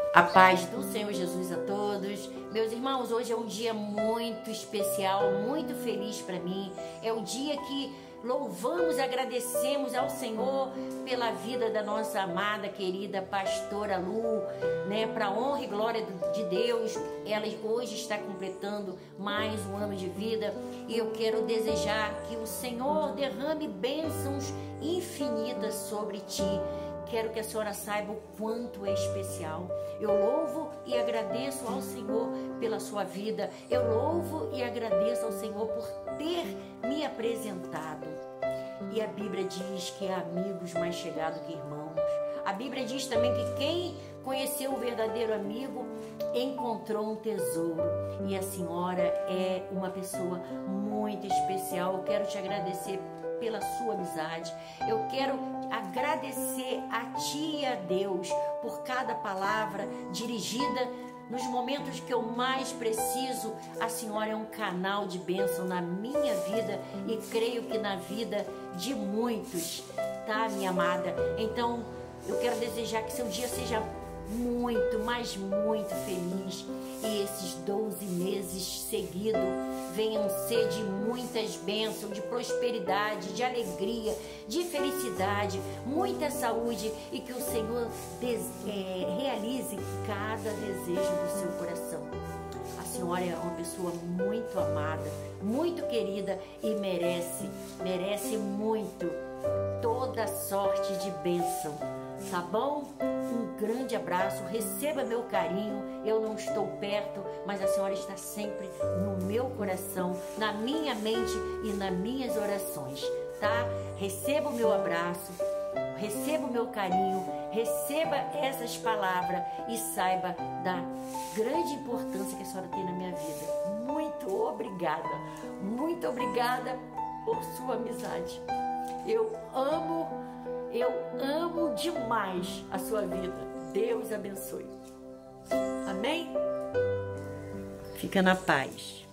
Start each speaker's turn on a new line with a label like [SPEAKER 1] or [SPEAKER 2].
[SPEAKER 1] A paz do Senhor Jesus a todos. Meus irmãos, hoje é um dia muito especial, muito feliz para mim. É o dia que louvamos e agradecemos ao Senhor pela vida da nossa amada, querida pastora Lu, né? Para honra e glória de Deus, ela hoje está completando mais um ano de vida e eu quero desejar que o Senhor derrame bênçãos infinitas sobre ti. Quero que a senhora saiba o quanto é especial. Eu louvo e agradeço ao Senhor pela sua vida. Eu louvo e agradeço ao Senhor por ter me apresentado. E a Bíblia diz que é amigos mais chegados que irmãos. A Bíblia diz também que quem conheceu o verdadeiro amigo encontrou um tesouro. E a senhora é uma pessoa muito especial. Eu quero te agradecer pela sua amizade. Eu quero agradecer a ti e a Deus por cada palavra dirigida nos momentos que eu mais preciso. A senhora é um canal de bênção na minha vida e creio que na vida de muitos, tá, minha amada? Então, eu quero desejar que seu dia seja muito, mas muito feliz e esses 12 meses seguidos venham ser de muitas bênçãos, de prosperidade, de alegria, de felicidade, muita saúde e que o Senhor realize cada desejo do seu coração. A senhora é uma pessoa muito amada, muito querida e merece muito toda sorte de bênção, tá bom? Um grande abraço, receba meu carinho. Eu não estou perto, mas a senhora está sempre no meu coração, na minha mente e nas minhas orações, tá? Receba o meu abraço, receba o meu carinho, receba essas palavras e saiba da grande importância que a senhora tem na minha vida. Muito obrigada por sua amizade. Eu amo demais a sua vida. Deus abençoe. Amém? Fica na paz.